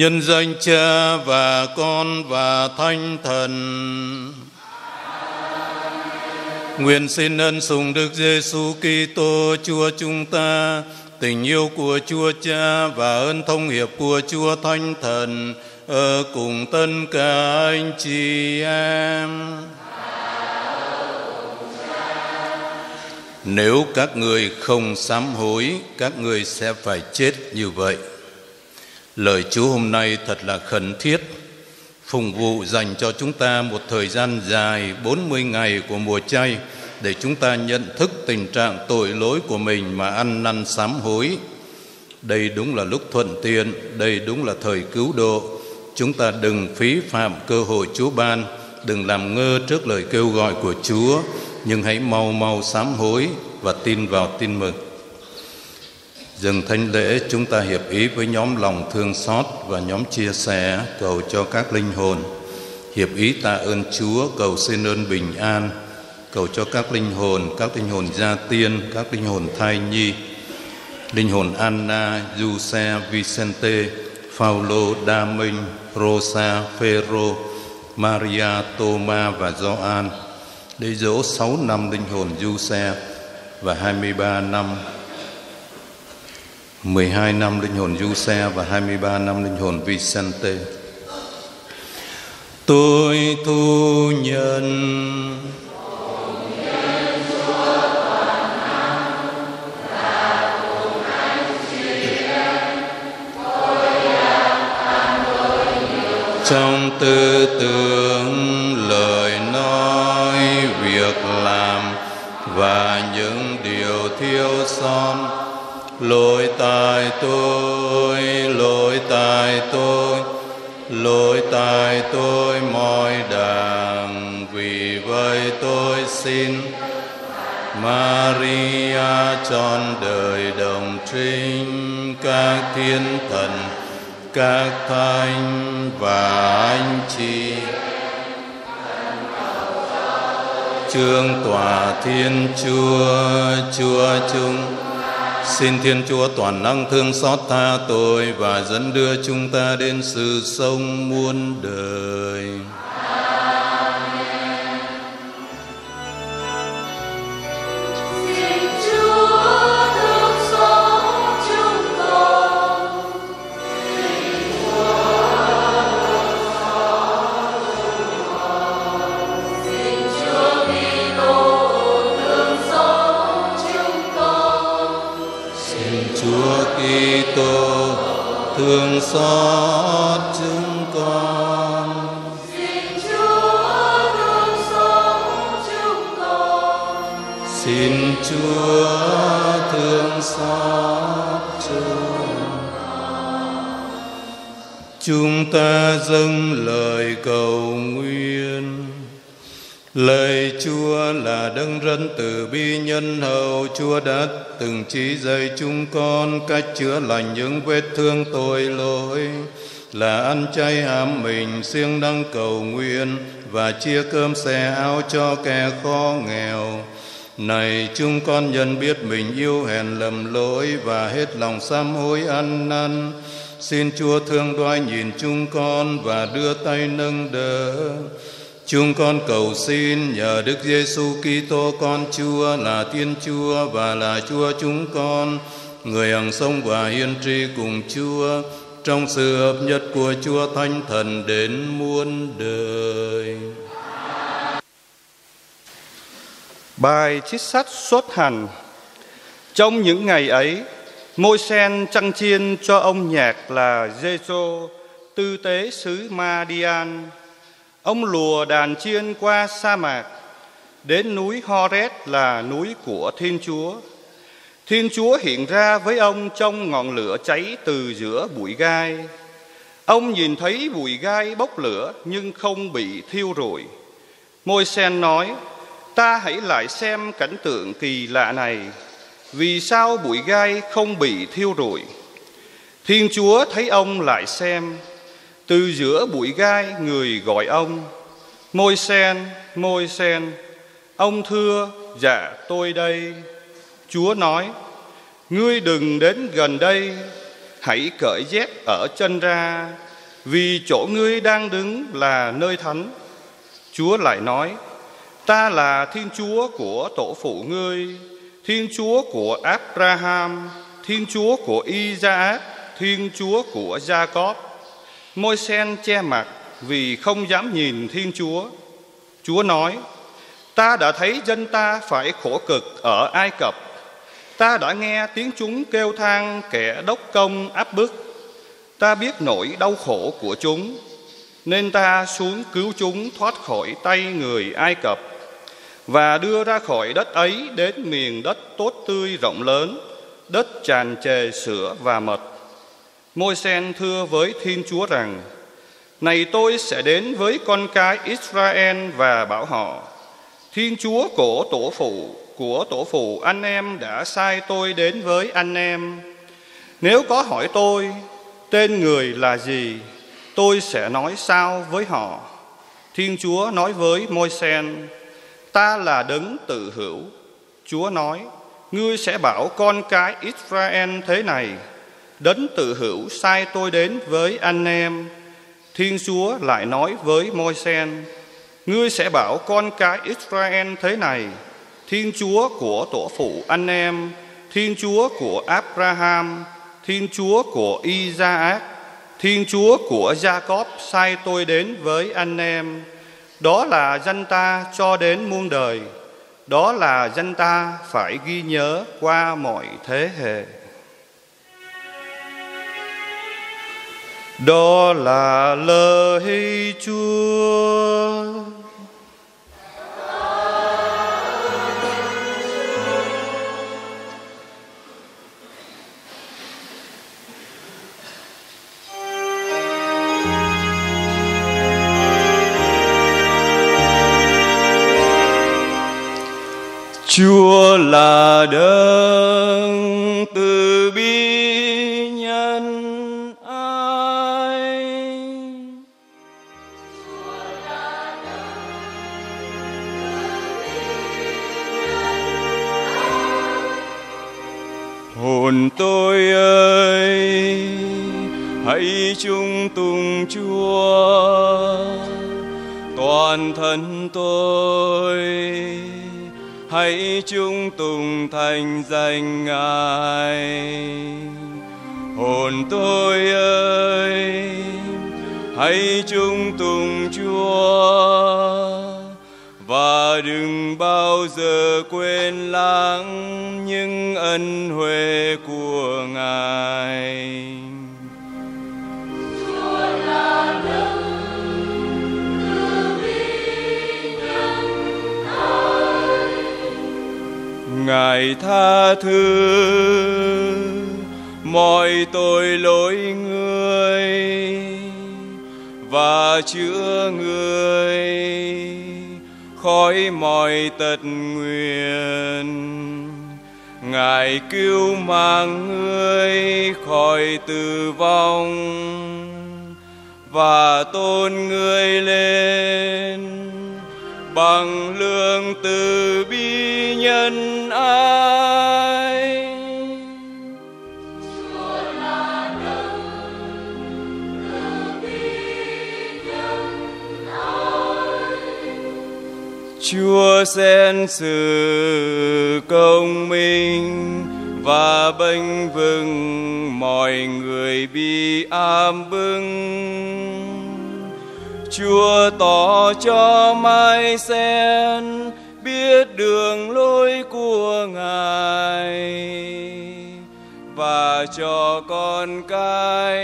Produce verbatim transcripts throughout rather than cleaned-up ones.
Nhân danh Cha và Con và Thánh Thần. Nguyện xin ân sủng Đức Giêsu Kitô Chúa chúng ta, tình yêu của Chúa Cha và ơn thông hiệp của Chúa Thánh Thần ở cùng tất cả anh chị em. Nếu các người không sám hối, các người sẽ phải chết như vậy. Lời Chúa hôm nay thật là khẩn thiết, phục vụ dành cho chúng ta một thời gian dài bốn mươi ngày của mùa chay để chúng ta nhận thức tình trạng tội lỗi của mình mà ăn năn sám hối. Đây đúng là lúc thuận tiện, đây đúng là thời cứu độ. Chúng ta đừng phí phạm cơ hội Chúa ban, đừng làm ngơ trước lời kêu gọi của Chúa, nhưng hãy mau mau sám hối và tin vào tin mừng. Dừng thánh lễ, chúng ta hiệp ý với nhóm lòng thương xót và nhóm chia sẻ, cầu cho các linh hồn. Hiệp ý tạ ơn Chúa, cầu xin ơn bình an, cầu cho các linh hồn, các linh hồn gia tiên, các linh hồn thai nhi, linh hồn Anna, Giuse, Vicente, Paulo, Đa Minh, Rosa, Phêrô, Maria, Toma và Gioan. Để dỗ sáu năm linh hồn Giuse và hai mươi ba năm mười hai năm linh hồn Giuse và hai mươi ba năm linh hồn Vicente. Tôi thu nhận trong tư tưởng, lời nói, việc làm và những điều thiếu sót. Lỗi tại tôi, lỗi tại tôi, lỗi tại tôi mọi đàng. Vì vậy tôi xin Maria trọn đời đồng trinh, các thiên thần, các thánh và anh chị, Trương tòa Thiên Chúa, Chúa chúng. Xin Thiên Chúa toàn năng thương xót tha tội và dẫn đưa chúng ta đến sự sống muôn đời. Thương xót chúng con. Xin Chúa thương xót chúng con. Xin Chúa thương xót chúng con. Chúng ta dâng lời cầu nguyện. Lạy Chúa là đấng rất từ bi nhân hậu, Chúa đã từng chỉ dạy chúng con cách chữa lành những vết thương tội lỗi, là ăn chay hãm mình, siêng năng cầu nguyện và chia cơm xẻ áo cho kẻ khó nghèo. Này chúng con nhận biết mình yêu hèn lầm lỗi và hết lòng sám hối ăn năn. Xin Chúa thương đoái nhìn chúng con và đưa tay nâng đỡ. Chúng con cầu xin nhờ Đức Giêsu Kitô con Chúa là Thiên Chúa và là Chúa chúng con, người hằng sống và hiên tri cùng Chúa, trong sự hợp nhất của Chúa Thánh Thần đến muôn đời. Bài trích sách Xuất Hành. Trong những ngày ấy, Môi-sen chăn chiên cho ông nhạc là Giê-rô, tư tế xứ Ma-đi-an. Ông lùa đàn chiên qua sa mạc, đến núi Ho-rét là núi của Thiên Chúa. Thiên Chúa hiện ra với ông trong ngọn lửa cháy từ giữa bụi gai. Ông nhìn thấy bụi gai bốc lửa nhưng không bị thiêu rụi. Môi-sen nói: ta hãy lại xem cảnh tượng kỳ lạ này. Vì sao bụi gai không bị thiêu rụi? Thiên Chúa thấy ông lại xem. Từ giữa bụi gai người gọi ông: Môi-sen, Môi-sen. Ông thưa: dạ tôi đây. Chúa nói: ngươi đừng đến gần đây, hãy cởi dép ở chân ra. vì chỗ ngươi đang đứng là nơi thánh. Chúa lại nói: Ta là Thiên Chúa của tổ phụ ngươi, Thiên Chúa của Abraham, Thiên Chúa của Isaac, Thiên Chúa của Jacob. Môi-se che mặt vì không dám nhìn Thiên Chúa. Chúa nói: Ta đã thấy dân ta phải khổ cực ở Ai Cập. Ta đã nghe tiếng chúng kêu than kẻ đốc công áp bức. Ta biết nỗi đau khổ của chúng, nên ta xuống cứu chúng thoát khỏi tay người Ai Cập, và đưa ra khỏi đất ấy đến miền đất tốt tươi rộng lớn, đất tràn trề sữa và mật. Môi-se thưa với Thiên Chúa rằng: Này, tôi sẽ đến với con cái Israel và bảo họ: Thiên Chúa của tổ phụ của tổ phụ anh em đã sai tôi đến với anh em. Nếu có hỏi tôi tên người là gì, tôi sẽ nói sao với họ? Thiên Chúa nói với Môi-se: Ta là đấng tự hữu. Chúa nói: Ngươi sẽ bảo con cái Israel thế này: Đấng tự hữu sai tôi đến với anh em. Thiên Chúa lại nói với Môi-se: Ngươi sẽ bảo con cái Israel thế này: Thiên Chúa của tổ phụ anh em, Thiên Chúa của Abraham, Thiên Chúa của Isaac, Thiên Chúa của Jacob sai tôi đến với anh em. Đó là danh ta cho đến muôn đời. Đó là danh ta phải ghi nhớ qua mọi thế hệ. Đó là lời Chúa. Chúa là đấng từ bi nhân ái. Chúa là đấng từ bi nhân ái. Hồn tôi ơi, hãy chung tùng Chúa. Toàn thân tôi hãy chung tùng thành danh Ngài. Hồn tôi ơi, hãy chung tùng Chúa, và đừng bao giờ quên lãng những ân huệ của Ngài. Chúa là đấng từ bi nhân ái. Ngài tha thứ mọi tội lỗi người và chữa người khỏi mọi tật nguyền. Ngài cứu mang người khỏi tử vong và tôn người lên bằng lương từ bi nhân ái. Chúa là đấng từ bi nhân ái. Chúa xen sự công minh và bênh vực mọi người bị ám bưng. Chúa tỏ cho Mai Sen biết đường lối của Ngài, và cho con cái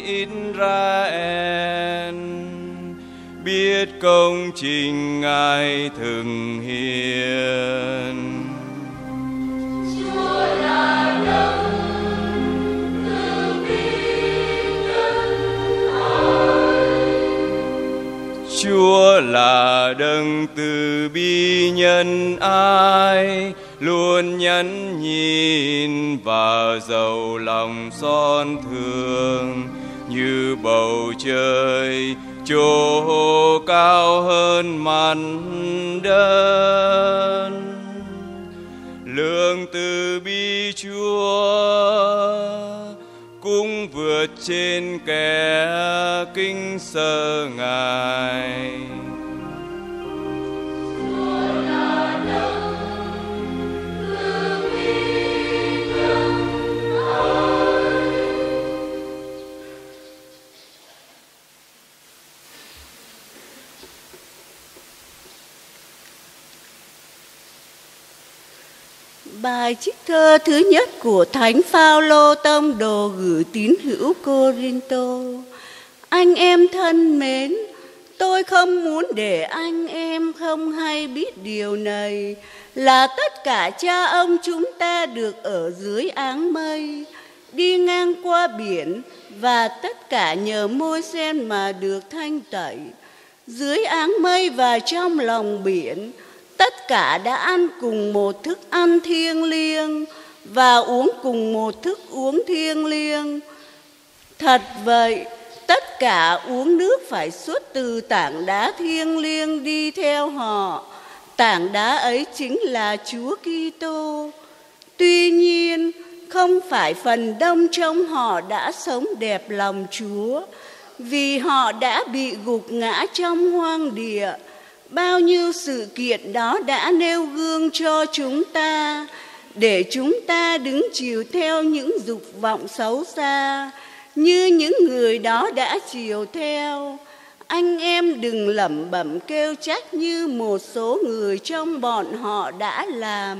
Israel biết công trình Ngài thường hiền. Chúa là đấng từ bi nhân ái. Chúa là đấng từ bi nhân ái, luôn nhẫn nhịn và giàu lòng son thương, như bầu trời chỗ cao hơn mặt đất. Lương từ bi Chúa cũng vượt trên kẻ kính sợ Ngài. Bài trích thơ thứ nhất của Thánh Phaolô tông đồ gửi tín hữu Cô-rinh-tô. Anh em thân mến, tôi không muốn để anh em không hay biết điều này, là tất cả cha ông chúng ta được ở dưới áng mây, đi ngang qua biển, và tất cả nhờ Môi-se mà được thanh tẩy. Dưới áng mây và trong lòng biển, tất cả đã ăn cùng một thức ăn thiêng liêng và uống cùng một thức uống thiêng liêng. Thật vậy, tất cả uống nước phải xuất từ tảng đá thiêng liêng đi theo họ. Tảng đá ấy chính là Chúa Kitô. Tuy nhiên, không phải phần đông trong họ đã sống đẹp lòng Chúa, vì họ đã bị gục ngã trong hoang địa. Bao nhiêu sự kiện đó đã nêu gương cho chúng ta, để chúng ta đứng chiều theo những dục vọng xấu xa, như những người đó đã chiều theo. Anh em đừng lẩm bẩm kêu trách như một số người trong bọn họ đã làm,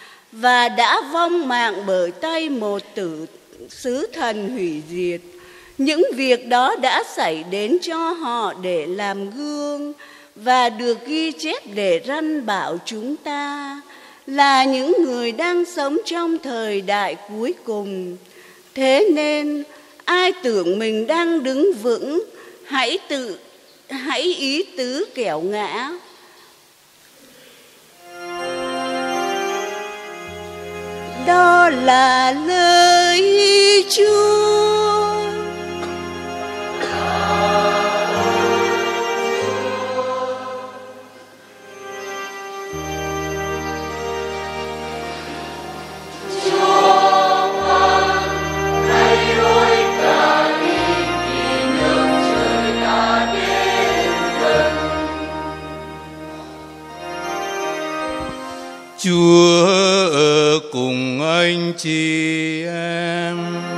và đã vong mạng bởi tay một tử sứ thần hủy diệt. Những việc đó đã xảy đến cho họ để làm gương, và được ghi chép để răn bảo chúng ta, là những người đang sống trong thời đại cuối cùng. Thế nên, ai tưởng mình đang đứng vững, hãy tự hãy ý tứ kẻo ngã. Đó là lời Chúa. Chúa ở cùng anh chị em.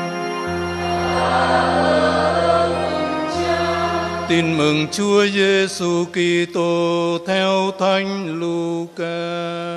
Tin mừng Chúa Giêsu Kitô theo Thánh Luca.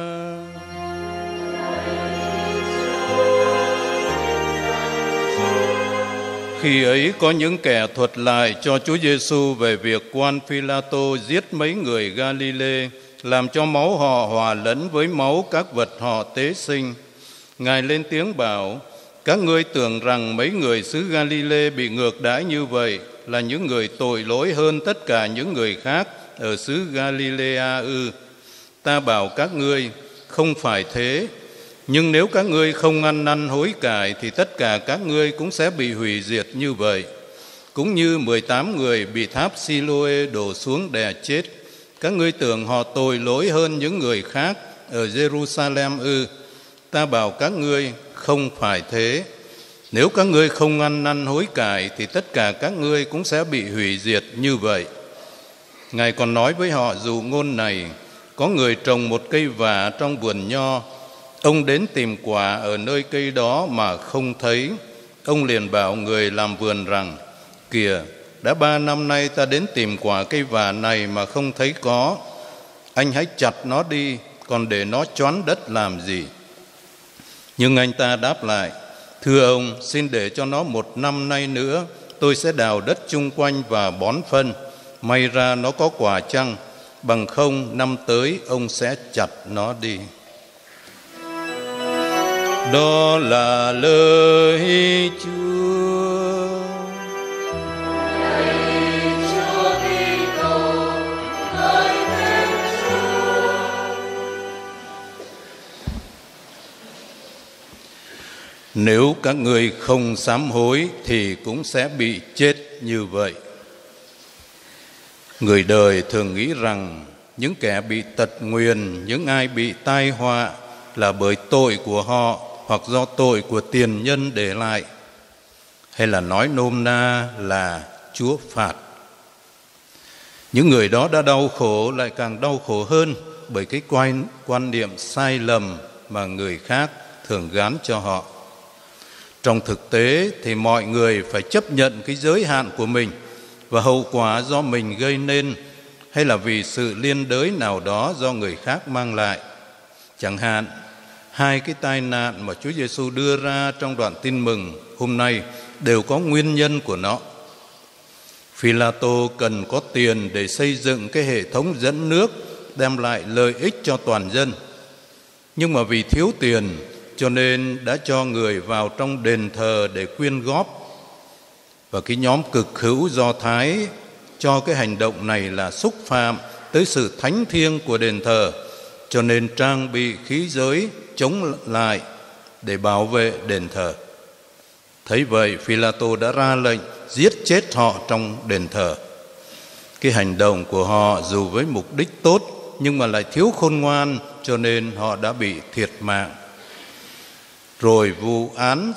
Khi ấy có những kẻ thuật lại cho Chúa Giêsu về việc quan Phi-la-tô giết mấy người Ga-li-lê, làm cho máu họ hòa lẫn với máu các vật họ tế sinh. Ngài lên tiếng bảo: các ngươi tưởng rằng mấy người xứ Ga-li-lê bị ngược đãi như vậy là những người tội lỗi hơn tất cả những người khác ở xứ Ga-li-lê-a ư? Ta bảo các ngươi, không phải thế. Nhưng nếu các ngươi không ăn năn hối cải thì tất cả các ngươi cũng sẽ bị hủy diệt như vậy. Cũng như mười tám người bị tháp Si-lô-ê đổ xuống đè chết, các ngươi tưởng họ tội lỗi hơn những người khác ở Giê-ru-sa-lem ư? Ta bảo các ngươi, không phải thế. Nếu các ngươi không ăn năn hối cải thì tất cả các ngươi cũng sẽ bị hủy diệt như vậy. Ngài còn nói với họ dụ ngôn này: có người trồng một cây vả trong vườn nho. Ông đến tìm quả ở nơi cây đó mà không thấy. Ông liền bảo người làm vườn rằng: kìa, đã ba năm nay ta đến tìm quả cây vả này mà không thấy có. Anh hãy chặt nó đi, còn để nó choán đất làm gì? Nhưng anh ta đáp lại: thưa ông, xin để cho nó một năm nay nữa, tôi sẽ đào đất chung quanh và bón phân. May ra nó có quả chăng? Bằng không, năm tới ông sẽ chặt nó đi. Đó là lời Chúa. Nếu các ngươi không sám hối thì cũng sẽ bị chết như vậy. Người đời thường nghĩ rằng những kẻ bị tật nguyền, những ai bị tai họa là bởi tội của họ hoặc do tội của tiền nhân để lại, hay là nói nôm na là Chúa phạt Những người đó đã đau khổ lại càng đau khổ hơn bởi cái quan, quan niệm sai lầm mà người khác thường gán cho họ. Trong thực tế thì mọi người phải chấp nhận cái giới hạn của mình và hậu quả do mình gây nên, hay là vì sự liên đới nào đó do người khác mang lại. Chẳng hạn, hai cái tai nạn mà Chúa Giêsu đưa ra trong đoạn tin mừng hôm nay đều có nguyên nhân của nó. Phi-la-tô cần có tiền để xây dựng cái hệ thống dẫn nước đem lại lợi ích cho toàn dân. Nhưng mà vì thiếu tiền cho nên đã cho người vào trong đền thờ để quyên góp. Và cái nhóm cực hữu Do Thái cho cái hành động này là xúc phạm tới sự thánh thiêng của đền thờ, cho nên trang bị khí giới chống lại để bảo vệ đền thờ. Thấy vậy, Phi-la-tô đã ra lệnh giết chết họ trong đền thờ. Cái hành động của họ dù với mục đích tốt nhưng mà lại thiếu khôn ngoan, cho nên họ đã bị thiệt mạng. Rồi vụ án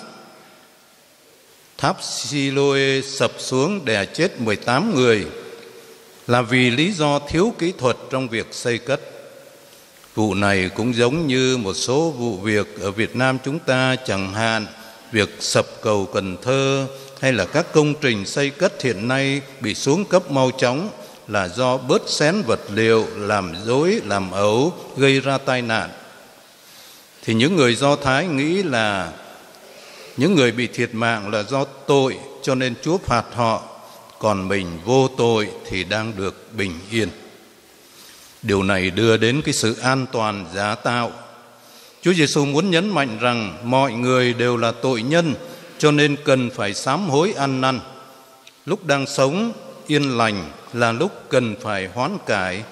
tháp Siloe sập xuống đè chết mười tám người là vì lý do thiếu kỹ thuật trong việc xây cất. Vụ này cũng giống như một số vụ việc ở Việt Nam chúng ta, chẳng hạn việc sập cầu Cần Thơ hay là các công trình xây cất hiện nay bị xuống cấp mau chóng là do bớt xén vật liệu, làm dối, làm ẩu, gây ra tai nạn. Thì những người Do Thái nghĩ là những người bị thiệt mạng là do tội cho nên Chúa phạt họ, còn mình vô tội thì đang được bình yên. Điều này đưa đến cái sự an toàn giả tạo. Chúa Giêsu muốn nhấn mạnh rằng mọi người đều là tội nhân, cho nên cần phải sám hối ăn năn. Lúc đang sống yên lành là lúc cần phải hoán cải.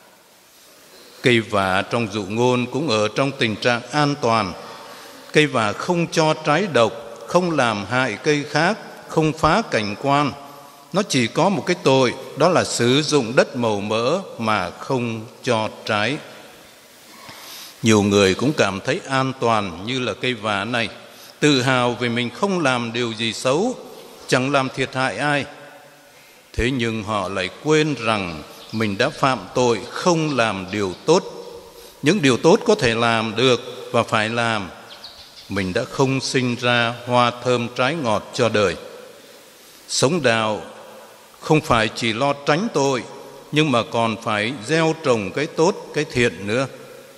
Cây vả trong dụ ngôn cũng ở trong tình trạng an toàn. Cây vả không cho trái độc, không làm hại cây khác, không phá cảnh quan. Nó chỉ có một cái tội, đó là sử dụng đất màu mỡ mà không cho trái. Nhiều người cũng cảm thấy an toàn như là cây vả này, tự hào vì mình không làm điều gì xấu, chẳng làm thiệt hại ai. Thế nhưng họ lại quên rằng mình đã phạm tội không làm điều tốt. Những điều tốt có thể làm được và phải làm. Mình đã không sinh ra hoa thơm trái ngọt cho đời. Sống đạo không phải chỉ lo tránh tội, nhưng mà còn phải gieo trồng cái tốt, cái thiện nữa.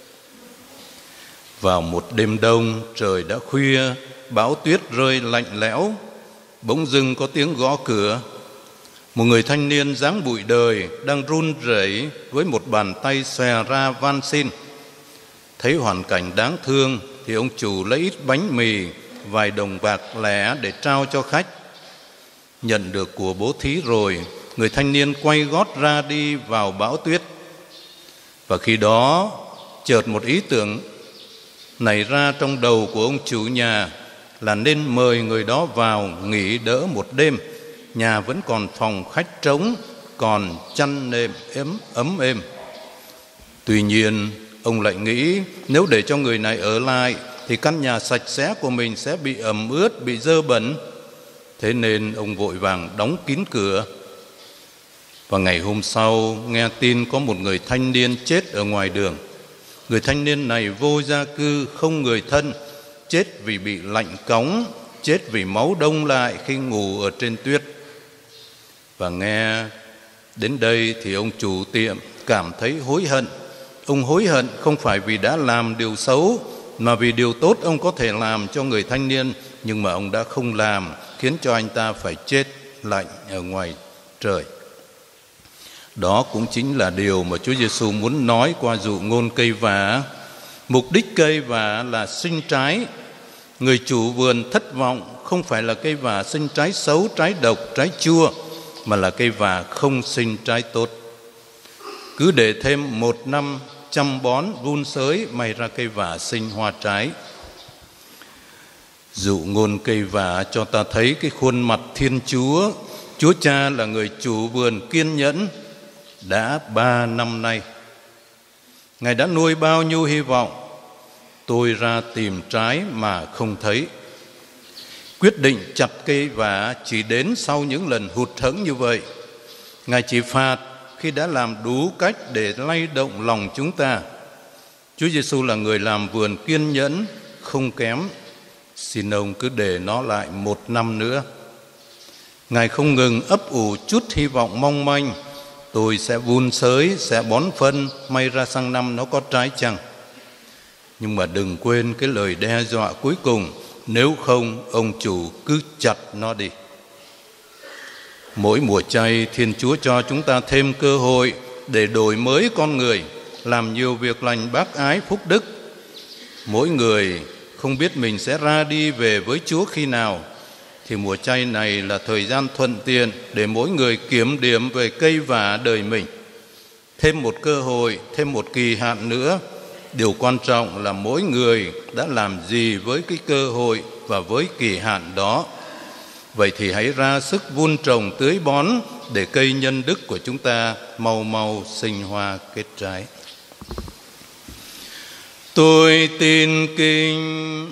Vào một đêm đông, trời đã khuya, bão tuyết rơi lạnh lẽo, bỗng dưng có tiếng gõ cửa. Một người thanh niên dáng bụi đời đang run rẩy với một bàn tay xòe ra van xin. Thấy hoàn cảnh đáng thương thì ông chủ lấy ít bánh mì, vài đồng bạc lẻ để trao cho khách. Nhận được của bố thí rồi, người thanh niên quay gót ra đi vào bão tuyết. Và khi đó chợt một ý tưởng nảy ra trong đầu của ông chủ nhà là nên mời người đó vào nghỉ đỡ một đêm. Nhà vẫn còn phòng khách trống, còn chăn nệm ấm ấm êm. Tuy nhiên ông lại nghĩ nếu để cho người này ở lại thì căn nhà sạch sẽ của mình sẽ bị ẩm ướt, bị dơ bẩn. Thế nên ông vội vàng đóng kín cửa. Và ngày hôm sau nghe tin có một người thanh niên chết ở ngoài đường. Người thanh niên này vô gia cư, không người thân, chết vì bị lạnh cóng, chết vì máu đông lại khi ngủ ở trên tuyết. Và nghe đến đây thì ông chủ tiệm cảm thấy hối hận. Ông hối hận không phải vì đã làm điều xấu, mà vì điều tốt ông có thể làm cho người thanh niên, nhưng mà ông đã không làm, khiến cho anh ta phải chết lạnh ở ngoài trời. Đó cũng chính là điều mà Chúa Giêsu muốn nói qua dụ ngôn cây vả. Mục đích cây vả là sinh trái. Người chủ vườn thất vọng không phải là cây vả sinh trái xấu, trái độc, trái chua, mà là cây vả không sinh trái tốt. Cứ để thêm một năm chăm bón vun sới, may ra cây vả sinh hoa trái. Dụ ngôn cây vả cho ta thấy cái khuôn mặt Thiên Chúa. Chúa Cha là người chủ vườn kiên nhẫn. Đã ba năm nay, Ngài đã nuôi bao nhiêu hy vọng. Tôi ra tìm trái mà không thấy. Quyết định chặt cây vả chỉ đến sau những lần hụt hẫng như vậy. Ngài chỉ phạt khi đã làm đủ cách để lay động lòng chúng ta. Chúa Giêsu là người làm vườn kiên nhẫn, không kém. Xin ông cứ để nó lại một năm nữa. Ngài không ngừng ấp ủ chút hy vọng mong manh. Tôi sẽ vun sới, sẽ bón phân, may ra sang năm nó có trái chăng. Nhưng mà đừng quên cái lời đe dọa cuối cùng, nếu không ông chủ cứ chặt nó đi. Mỗi mùa chay, Thiên Chúa cho chúng ta thêm cơ hội để đổi mới con người, làm nhiều việc lành bác ái phúc đức. Mỗi người không biết mình sẽ ra đi về với Chúa khi nào, thì mùa chay này là thời gian thuận tiện để mỗi người kiểm điểm về cây vả đời mình. Thêm một cơ hội, thêm một kỳ hạn nữa. Điều quan trọng là mỗi người đã làm gì với cái cơ hội và với kỳ hạn đó. Vậy thì hãy ra sức vun trồng tưới bón để cây nhân đức của chúng ta mau mau sinh hoa kết trái. Tôi tin kinh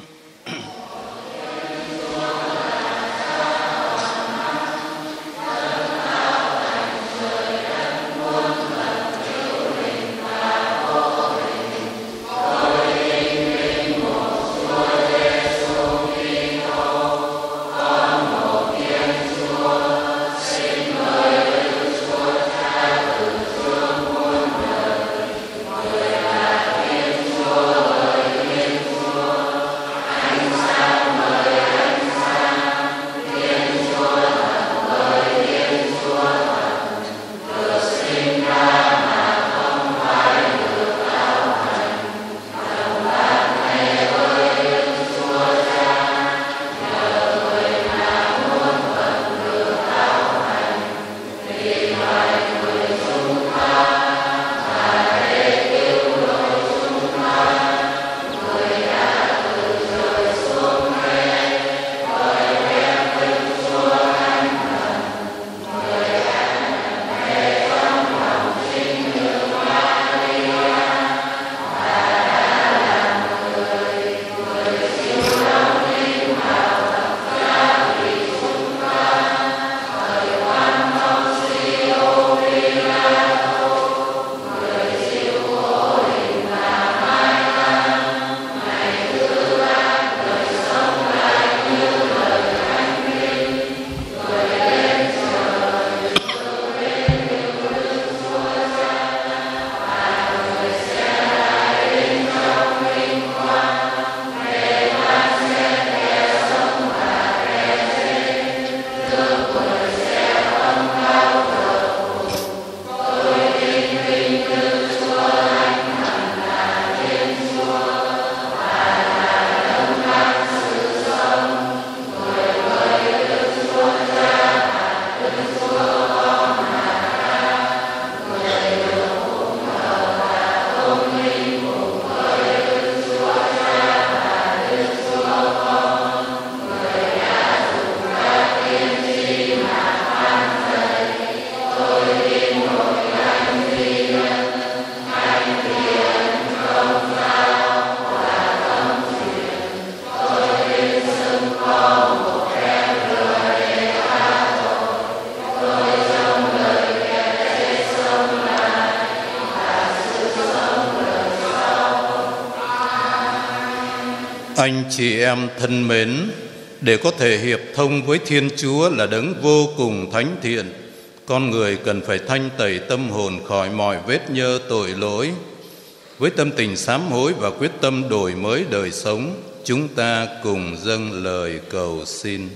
Anh chị em thân mến, để có thể hiệp thông với Thiên Chúa là đấng vô cùng thánh thiện, con người cần phải thanh tẩy tâm hồn khỏi mọi vết nhơ tội lỗi. Với tâm tình sám hối và quyết tâm đổi mới đời sống, chúng ta cùng dâng lời cầu xin.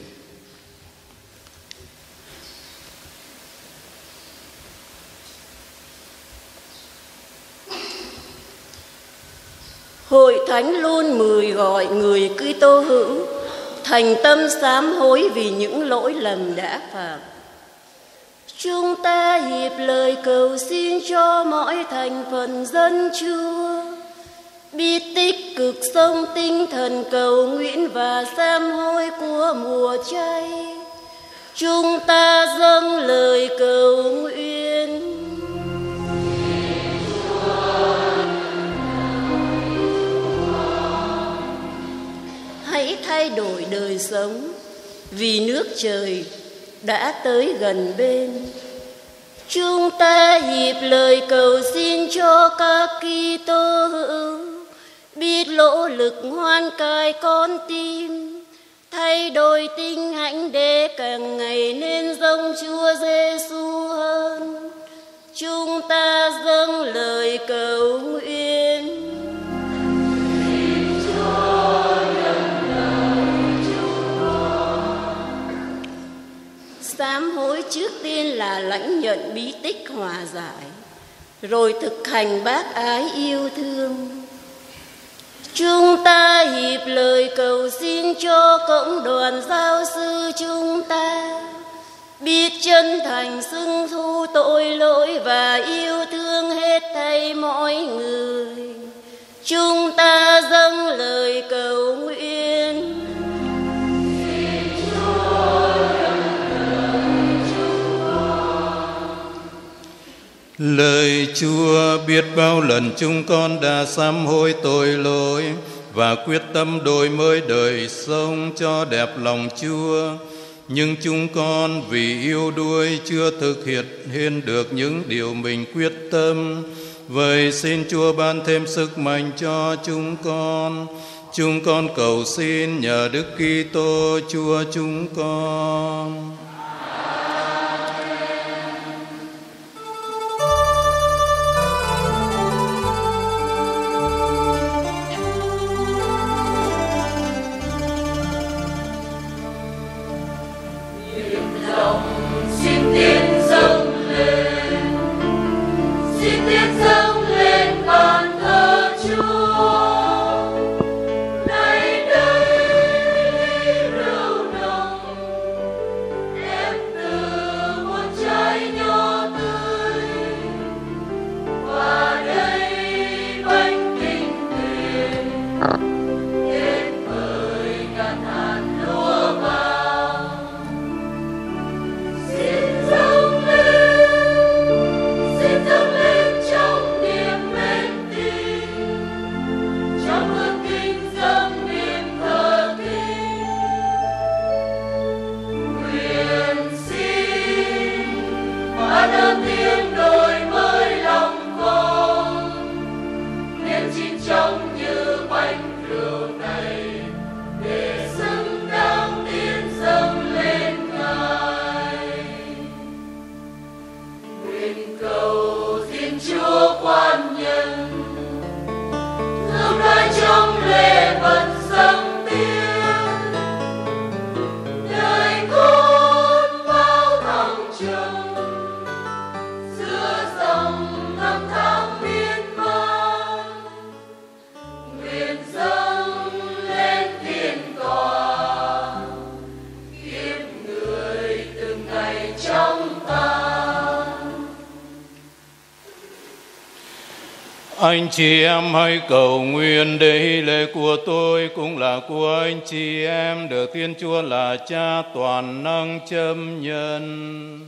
Hội thánh luôn mời gọi người Kitô hữu thành tâm sám hối vì những lỗi lầm đã phạm. Chúng ta hiệp lời cầu xin cho mọi thành phần dân Chúa biết tích cực sống tinh thần cầu nguyện và sám hối của mùa chay. Chúng ta dâng lời cầu nguyện. Hãy thay đổi đời sống vì nước trời đã tới gần bên. Chúng ta hiệp lời cầu xin cho các Kitô hữu biết nỗ lực hoan cải con tim, thay đổi tinh hạnh để càng ngày nên giống Chúa Giêsu hơn. Chúng ta dâng lời cầu nguyện. Sám hối trước tiên là lãnh nhận bí tích hòa giải, rồi thực hành bác ái yêu thương. Chúng ta hiệp lời cầu xin cho cộng đoàn giáo sư chúng ta biết chân thành xưng thu tội lỗi và yêu thương hết thảy mọi người. Chúng ta dâng lời cầu nguyện. Lời Chúa biết bao lần chúng con đã sám hối tội lỗi và quyết tâm đổi mới đời sống cho đẹp lòng Chúa, nhưng chúng con vì yêu đuối chưa thực hiện hiện được những điều mình quyết tâm. Vậy xin Chúa ban thêm sức mạnh cho chúng con. Chúng con cầu xin nhờ Đức Kitô Chúa chúng con. Anh chị em hãy cầu nguyện để hy lễ của tôi cũng là của anh chị em được Thiên Chúa là Cha toàn năng chấp nhận.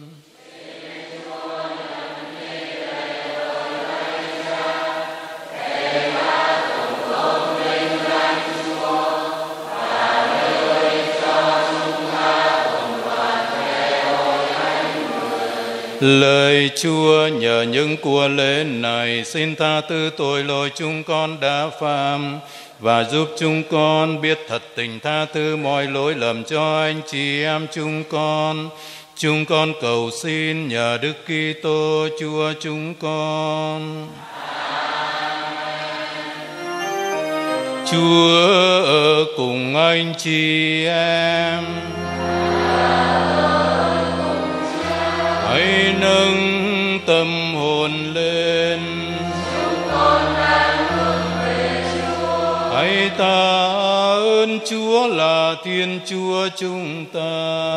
Lời Chúa nhờ những của lễ này xin tha thứ tội lỗi chúng con đã phạm và giúp chúng con biết thật tình tha thứ mọi lỗi lầm cho anh chị em chúng con. Chúng con cầu xin nhờ Đức Kitô Chúa chúng con. Chúa ở cùng anh chị em. Hãy nâng tâm hồn lên. Chúng con đang hướng về Chúa. Hãy tạ ơn Chúa là Thiên Chúa chúng ta.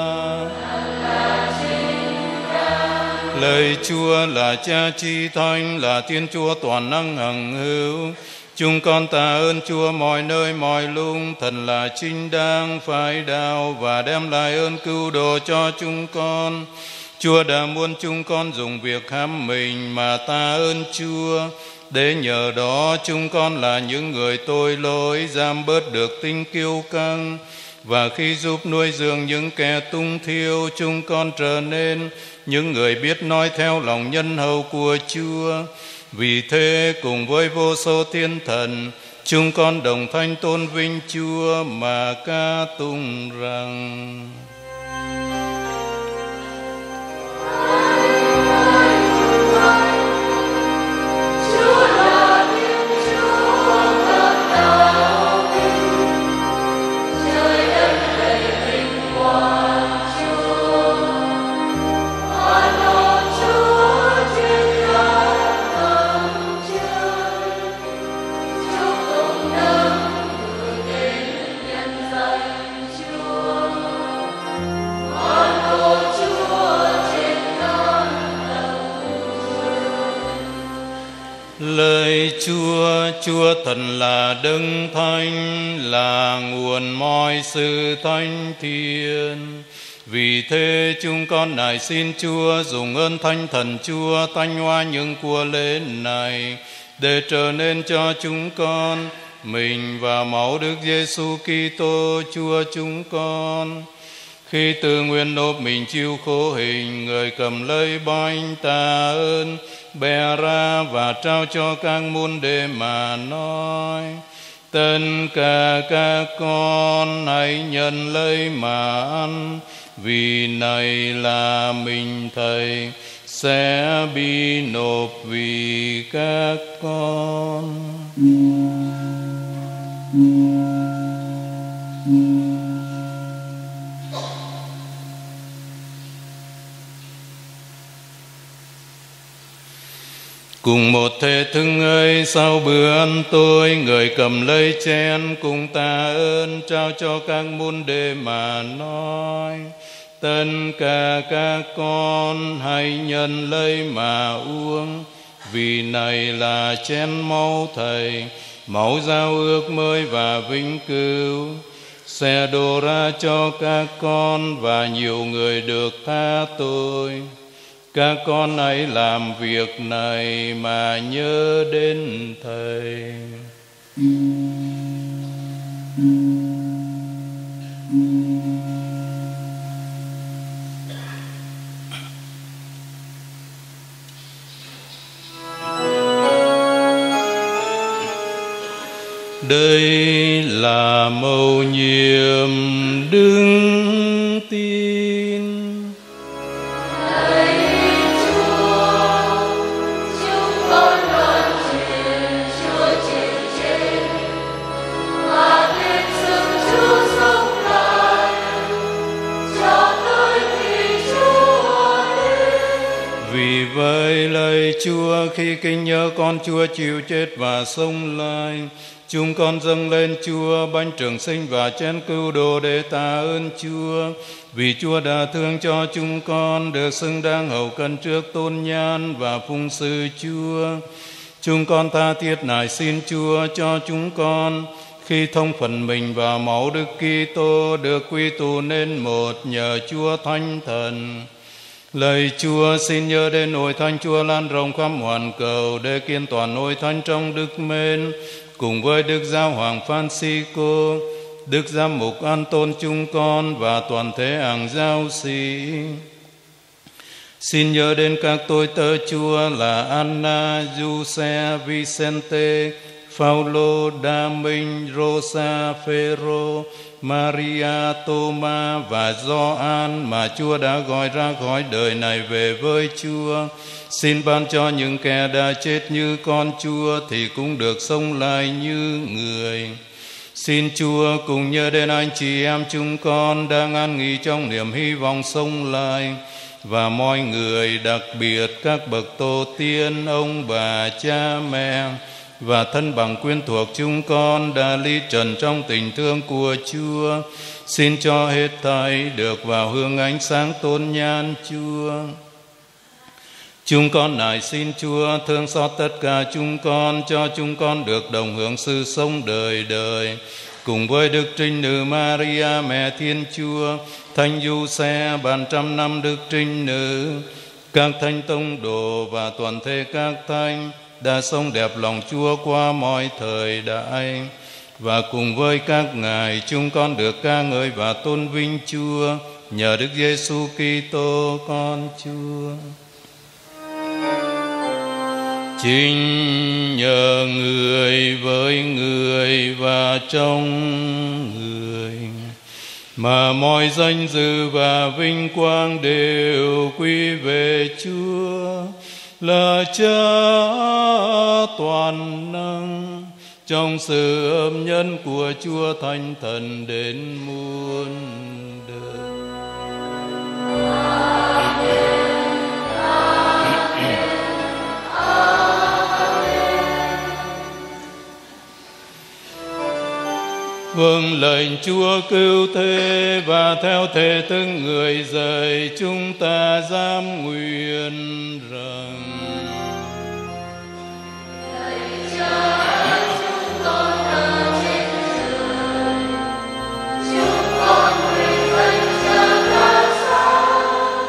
Lời Chúa là Cha Chi Thánh, là Thiên Chúa toàn năng hằng hữu. Chúng con tạ ơn Chúa mọi nơi mọi lúc, thật là chính đáng phải đạo và đem lại ơn cứu độ cho chúng con. Chúa đã muốn chúng con dùng việc ham mình mà tạ ơn Chúa, để nhờ đó chúng con là những người tội lỗi giảm bớt được tính kiêu căng và khi giúp nuôi dưỡng những kẻ tung thiêu, chúng con trở nên những người biết nói theo lòng nhân hậu của Chúa. Vì thế cùng với vô số thiên thần, chúng con đồng thanh tôn vinh Chúa mà ca tụng rằng: Lời Chúa, Chúa thần là đấng thánh, là nguồn mọi sự thánh thiện. Vì thế chúng con nài xin Chúa dùng ơn thánh thần Chúa tanh hoa những của lễ này, để trở nên cho chúng con mình và máu Đức Giêsu Kitô Chúa chúng con. Khi tự nguyện nộp mình chịu khổ hình, người cầm lấy bánh tạ ơn, bẻ ra và trao cho các môn đệ mà nói: tất cả các con hãy nhận lấy mà ăn, vì này là mình Thầy sẽ bị nộp vì các con. Cùng một thể thức ấy, sau bữa ăn tối, người cầm lấy chén cùng tạ ơn, trao cho các môn đệ mà nói: tất cả các con hãy nhận lấy mà uống, vì này là chén máu Thầy, máu giao ước mới và vĩnh cửu, sẽ đổ ra cho các con và nhiều người được tha tội. Các con hãy làm việc này mà nhớ đến Thầy. Đây là mầu nhiệm đức tin. Vì vậy lạy Chúa, khi kinh nhớ con Chúa chịu chết và sống lại, chúng con dâng lên Chúa bánh trường sinh và chén cứu độ để tạ ơn Chúa. Vì Chúa đã thương cho chúng con được xứng đáng hầu cân trước tôn nhan và phụng sự Chúa. Chúng con tha thiết nài xin Chúa cho chúng con khi thông phần mình vào máu Đức Kitô được quy tụ nên một nhờ Chúa Thánh Thần. Lạy Chúa, xin nhớ đến hội thánh Chúa lan rộng khắp hoàn cầu để kiên toàn hội thánh trong đức mến, cùng với Đức Giáo Hoàng Francisco, Đức Giám mục An Tôn chúng con và toàn thể hàng giáo sĩ. Xin nhớ đến các tôi tớ Chúa là Anna, Giuse, Vicente, Paulo, Đa Minh, Rosa, Phêrô, Maria, Toma và Gioan mà Chúa đã gọi ra khỏi đời này về với Chúa. Xin ban cho những kẻ đã chết như con Chúa thì cũng được sống lại như người. Xin Chúa cùng nhớ đến anh chị em chúng con đang an nghỉ trong niềm hy vọng sống lại, và mọi người, đặc biệt các bậc tổ tiên, ông bà, cha mẹ và thân bằng quyến thuộc chúng con đã ly trần trong tình thương của Chúa. Xin cho hết thảy được vào hương ánh sáng tôn nhan Chúa. Chúng con nài xin Chúa thương xót tất cả chúng con, cho chúng con được đồng hưởng sự sống đời đời cùng với Đức Trinh Nữ Maria Mẹ Thiên Chúa, Thánh Giuse bàn trăm năm Đức Trinh Nữ, các thánh tông đồ và toàn thể các thánh đã sống đẹp lòng Chúa qua mọi thời đại. và cùng với các ngài chúng con được ca ngợi và tôn vinh Chúa nhờ Đức Giêsu Kitô con Chúa. Chính nhờ người với người và trong người mà mọi danh dự và vinh quang đều quy về Chúa là Cha toàn năng, trong sự ấm nhân của Chúa Thánh Thần đến muôn đời. Vâng lệnh Chúa cứu thế và theo thể từng người dạy chúng ta dám nguyện rằng: Lạy Cha, chúng con ở trên trời, chúng con nguyện danh Cha ca sáng,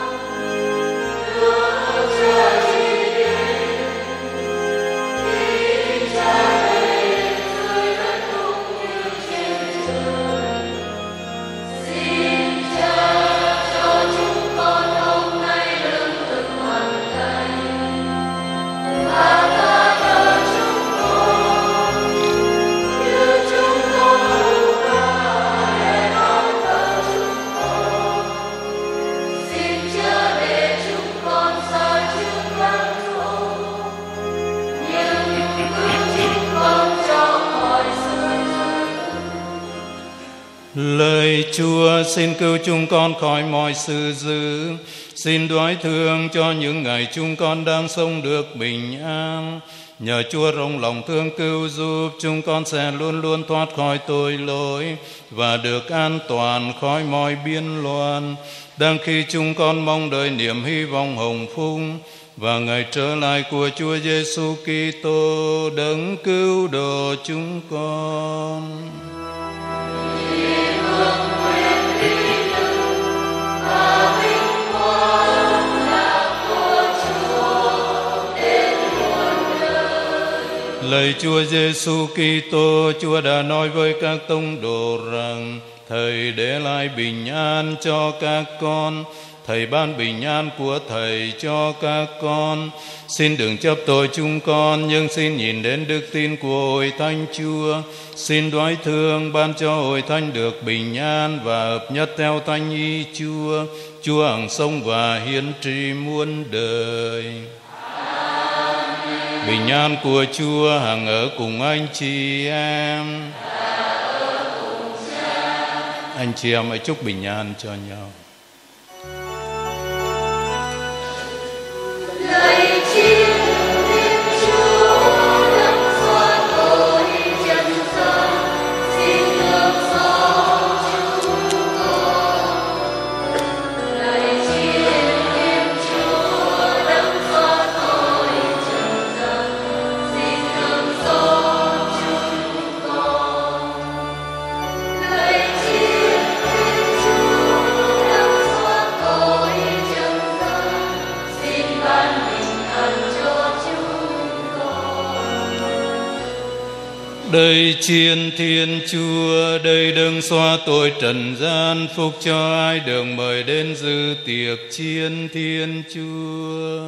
Chúa Cha chỉ đến, ý Cha về dưới đất cũng như trên trời. Xin Cha cho chúng con hôm nay lương thực hoàn thành, và tha cho chúng con như chúng con cũng tha lẽ con nợ chúng con. Xin Cha để chúng con xa trước gian dối, nhưng cứu chúng con trong mọi sự dữ. Lời Chúa xin cứu chúng con khỏi mọi sự dữ. Xin đoái thương cho những ngày chúng con đang sống được bình an. Nhờ Chúa rộng lòng thương cứu giúp, chúng con sẽ luôn luôn thoát khỏi tội lỗi và được an toàn khỏi mọi biên loạn. Đang khi chúng con mong đợi niềm hy vọng hồng phúc và ngày trở lại của Chúa Giêsu Kitô đấng cứu độ chúng con. Lạy Chúa Giêsu Kitô, Chúa đã nói với các tông đồ rằng: Thầy để lại bình an cho các con, Thầy ban bình an của Thầy cho các con. Xin đừng chấp tội chúng con, nhưng xin nhìn đến đức tin của Hội Thánh Chúa. Xin đoái thương ban cho Hội Thánh được bình an và hợp nhất theo Thánh ý Chúa. Chúa hằng sống và hiển trị muôn đời. Bình an của Chúa hằng ở cùng anh chị em. Anh chị em hãy chúc bình an cho nhau. Lạy Thiên Chúa đấng xóa tội trần gian, xin thương xót chúng con. Lạy Thiên Chúa đấng xóa tội trần gian, xin thương xót chúng con. Lạy Thiên Chúa đấng xóa tội trần gian, xin ban bình an cho chúng con. Đây chiên Thiên Chúa, đây đấng xóa tội trần gian, phúc cho ai được mời đến dự tiệc chiên Thiên Chúa.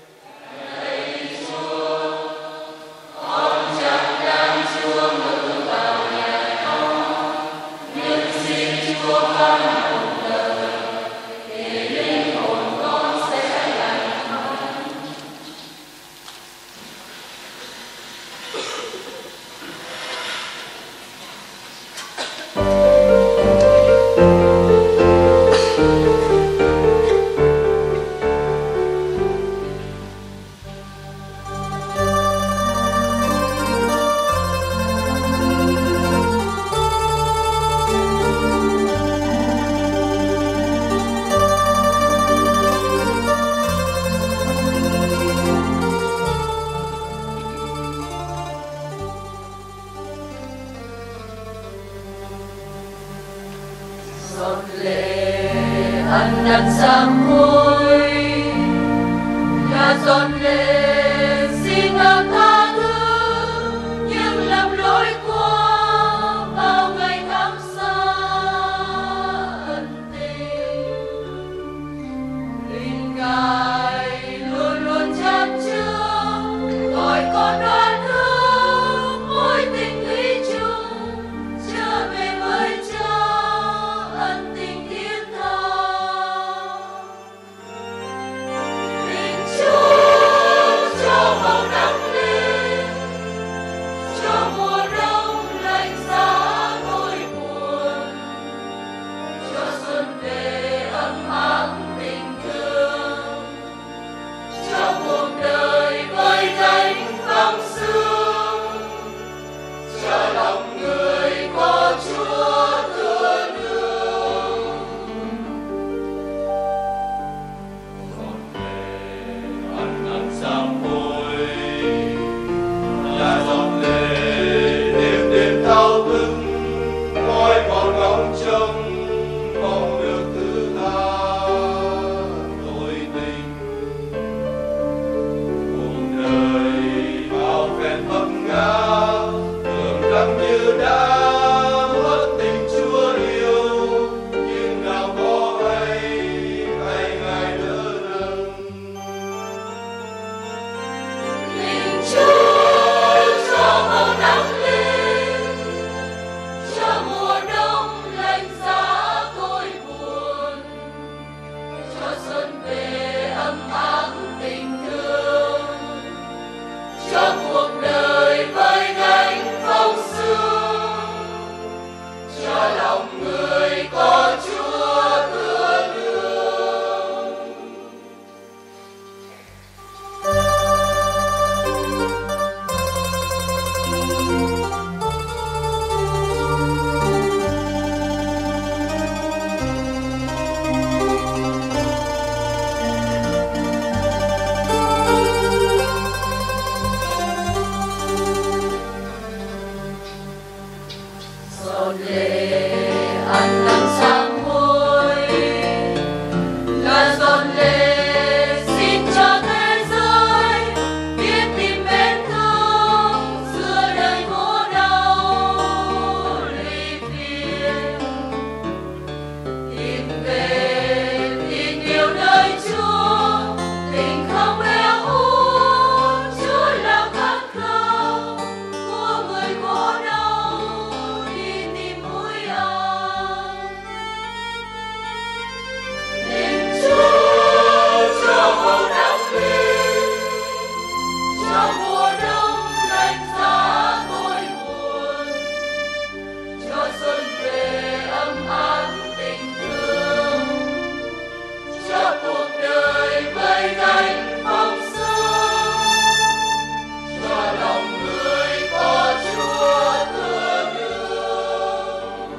Con chẳng đáng Chúa mừng vào nhà con, nhưng xin Chúa ban một lời, thì linh hồn con sẽ lành mạnh. Giọt lệ ăn năn sám hối là giọt lệ xin ngài tha thứ những lầm lỗi qua. dọn lệ ăn năn sám hối, là dọn lệ xin cho thế giới biết tìm mến thương giữa đời khổ đau ly phiền, tìm về tình yêu nơi Chúa, tình không héo úa. Chúa là khát khao của người khổ đau đi tìm mối an. Tình Chúa cho màu nắng lên, cho mùa đông lạnh giá nỗi buồn, cho xuân về ấm áp tình thương, cho cuộc đời vơi gánh phong sương, cho lòng người có Chúa thương yêu.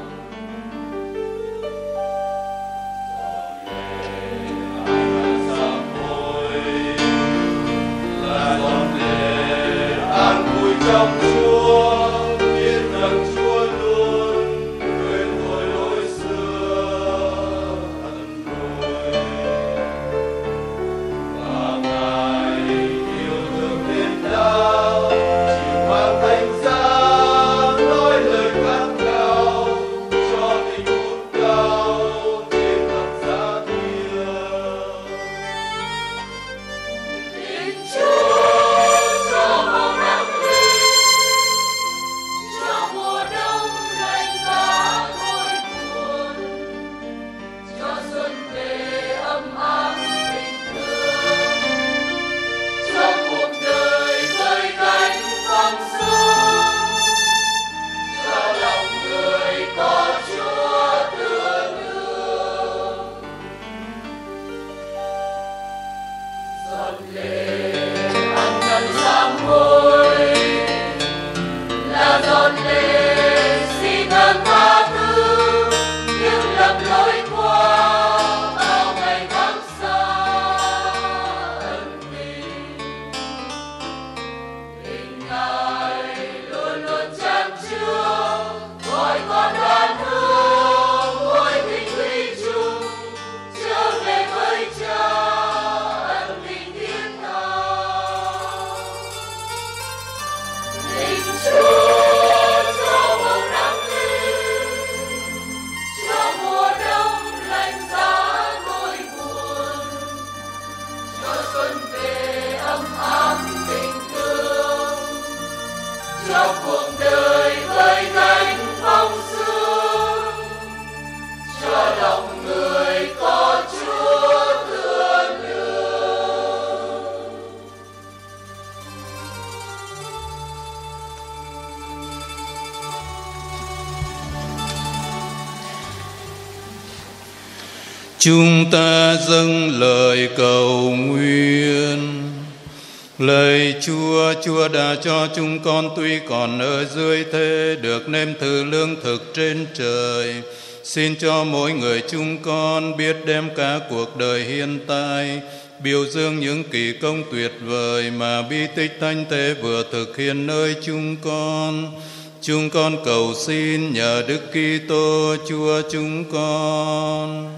Sám hối là dọn lệ an vui trong Chúa, biết rằng Chúa luôn quên tội lỗi xưa hận nỗi, và Ngài yêu thương đến đau, chịu mang thánh giá nói lời khát khao cho tình phút đau trên thập giá thiêng. Tình Chúa cho màu nắng lên, cho mùa đông lạnh giá nỗi buồn, cho xuân về ấm áp tình thương, cho cuộc đời vơi gánh phong sương, cho lòng người có Chúa thương yêu. Dọn lệ ăn năn sám hối, là dọn lệ xin ơn tha thứ những lầm lỗi qua bao ngày tháng xa ân tình. Tình Ngài luôn luôn chan chứa, gọi con đoàn hương ngôi thinh huy chung, trở về với Cha ân tình thiết tha. Tình Chúa cho màu nắng lên, cho mùa đông lạnh giá nỗi buồn, cho xuân về ấm áp tình thương, cho cuộc đời vơi gánh phong sương, cho lòng người có Chúa thương yêu. Chúng ta dâng lời cầu nguyện. Lạy Chúa, Chúa đã cho chúng con tuy còn ở dưới thế được nếm thử lương thực trên trời. Xin cho mỗi người chúng con biết đem cả cuộc đời hiện tại biểu dương những kỳ công tuyệt vời mà bi tích thánh tế vừa thực hiện nơi chúng con. Chúng con cầu xin nhờ Đức Kitô Chúa chúng con.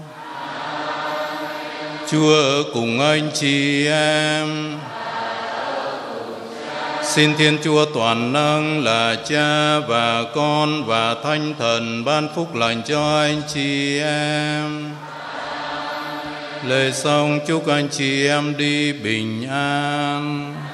Chúa ở cùng anh chị em. Xin Thiên Chúa toàn năng là Cha và Con và Thánh Thần ban phúc lành cho anh chị em. Lễ xong chúc anh chị em đi bình an.